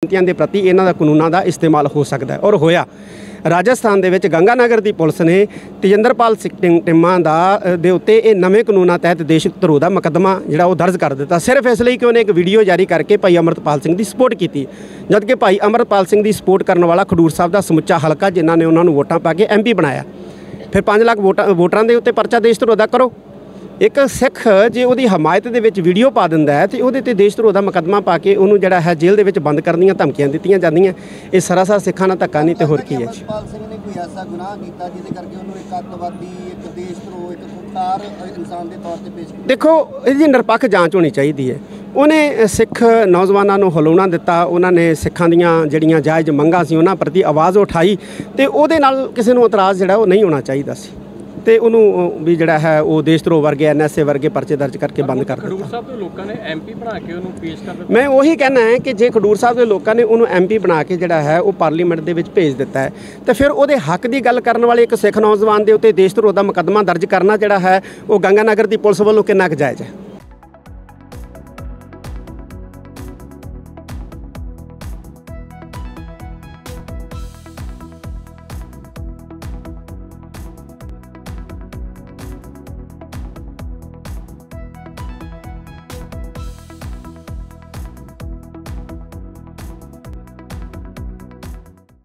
ਜਥੇਬੰਦੀਆਂ ਦੇ ਪ੍ਰਤੀ ਇਹਨਾਂ ਦਾ ਕਾਨੂੰਨਾਂ ਦਾ ਇਸਤੇਮਾਲ ਹੋ ਸਕਦਾ ਹੈ ਔਰ ਹੋਇਆ। ਰਾਜਸਥਾਨ ਦੇ ਵਿੱਚ ਗੰਗਾਨਗਰ ਦੀ ਪੁਲਿਸ ਨੇ ਤੇਜਿੰਦਰਪਾਲ ਸਿੰਘ ਟਿੰਮਾ ਦੇ ਉੱਤੇ ਇਹ ਨਵੇਂ ਕਾਨੂੰਨਾਂ ਤਹਿਤ ਦੇਸ਼ ਧਰੋਹ ਦਾ ਮੁਕੱਦਮਾ ਜਿਹੜਾ ਉਹ ਦਰਜ ਕਰ ਦਿੱਤਾ, ਸਿਰਫ ਇਸ ਲਈ ਕਿ ਉਹਨੇ ਇੱਕ ਵੀਡੀਓ ਜਾਰੀ ਕਰਕੇ ਭਾਈ ਅਮਰਤਪਾਲ ਸਿੰਘ ਦੀ ਸਪੋਰਟ ਕੀਤੀ। ਜਦਕਿ ਭਾਈ ਅਮਰਤਪਾਲ ਸਿੰਘ ਦੀ ਸਪੋਰਟ ਕਰਨ ਵਾਲਾ ਖਡੂਰ ਸਾਹਿਬ ਦਾ ਸਮੁੱਚਾ ਹਲਕਾ, ਜਿਨ੍ਹਾਂ ਨੇ ਉਹਨਾਂ ਨੂੰ ਵੋਟਾਂ ਪਾ ਕੇ MP ਬਣਾਇਆ। ਫਿਰ 5 ਲੱਖ ਵੋਟਰਾਂ ਦੇ ਉੱਤੇ ਪਰਚਾ ਦੇਸ਼ ਧਰੋਹ ਦਾ ਕਰੋ। ਇੱਕ ਸਿੱਖ ਜੇ ਉਹਦੀ ਹਮਾਇਤ ਦੇ ਵਿੱਚ ਵੀਡੀਓ ਪਾ ਦਿੰਦਾ ਹੈ ਤੇ ਉਹਦੇ ਤੇ ਦੇਸ਼ ਧਰੋਹ ਦਾ ਮੁਕੱਦਮਾ ਪਾ ਕੇ ਉਹਨੂੰ ਜਿਹੜਾ ਹੈ ਜੇਲ੍ਹ ਦੇ ਵਿੱਚ ਬੰਦ ਕਰਨ ਦੀਆਂ ਧਮਕੀਆਂ ਦਿੱਤੀਆਂ ਜਾਂਦੀਆਂ। ਇਹ ਸਰਾਸਰ ਸਿੱਖਾਂ ਨਾਲ ਧੱਕਾ ਨਹੀਂ ਤੇ ਹੋਰ ਕੀ ਹੈ। ਅਮਰਤਪਾਲ ਸਿੰਘ ਨੇ ਕੋਈ ਐਸਾ ਗੁਨਾਹ ਕੀਤਾ ਜਿਹਦੇ ਕਰਕੇ ਉਹਨੂੰ ਇੱਕ ਅੱਤਵਾਦੀ, ਇੱਕ ਦੇਸ਼ ਧਰੋਹ, ਇੱਕ ਖੁੰਖਾਰ ਇਨਸਾਨ ਦੇ ਤੌਰ ਤੇ ਪੇਸ਼ ਕੀਤਾ? ਦੇਖੋ, ਇਹਦੀ ਨਿਰਪੱਖ ਜਾਂਚ ਹੋਣੀ ਚਾਹੀਦੀ ਹੈ। ਉਹਨੇ ਸਿੱਖ ਨੌਜਵਾਨਾਂ ਨੂੰ ਹਿਲਾਉਣਾ ਦਿੱਤਾ, ਉਹਨਾਂ ਨੇ ਸਿੱਖਾਂ ਦੀਆਂ ਜਿਹੜੀਆਂ ਜਾਇਜ਼ ਮੰਗਾਂ ਸੀ ਉਹਨਾਂ ਪ੍ਰਤੀ ਆਵਾਜ਼ ਉਠਾਈ ਤੇ ਉਹਦੇ ਨਾਲ ਕਿਸੇ ਨੂੰ ਇਤਰਾਜ਼ ਜਿਹੜਾ ਉਹ ਨਹੀਂ ਹੋਣਾ ਚਾਹੀਦਾ ਸੀ ਤੇ ਉਹਨੂੰ ਵੀ ਜਿਹੜਾ ਹੈ ਉਹ ਦੇਸ਼ ਧਰੋਹ ਵਰਗੇ NSA ਵਰਗੇ ਪਰਚੇ ਦਰਜ ਕਰਕੇ ਬੰਦ ਕਰ ਦਿੱਤਾ। ਖਡੂਰ ਸਾਹਿਬ ਦੇ ਲੋਕਾਂ ਨੇ MP ਬਣਾ ਕੇ ਉਹਨੂੰ ਪੇਸ਼ ਕਰ ਦਿੱਤਾ। ਮੈਂ ਉਹੀ ਕਹਿਣਾ ਹੈ ਕਿ ਜੇ ਖਡੂਰ ਸਾਹਿਬ ਦੇ ਲੋਕਾਂ ਨੇ ਉਹਨੂੰ MP ਬਣਾ ਕੇ ਜਿਹੜਾ ਹੈ ਉਹ ਪਾਰਲੀਮੈਂਟ ਦੇ ਵਿੱਚ ਭੇਜ ਦਿੱਤਾ ਹੈ ਤਾਂ ਫਿਰ ਉਹਦੇ ਹੱਕ ਦੀ ਗੱਲ ਕਰਨ ਵਾਲੇ ਇੱਕ ਸਿੱਖ ਨੌਜਵਾਨ ਦੇ ਉੱਤੇ ਦੇਸ਼ ਧਰੋਹ ਦਾ ਮੁਕੱਦਮਾ ਦਰਜ ਕਰਨਾ ਜਿਹੜਾ ਹੈ ਉਹ ਗੰਗਾਨਗਰ ਦੀ ਪੁਲਿਸ ਵੱਲੋਂ ਕਿੰਨਾ ਕੁ ਜਾਇਜ਼ ਹੈ?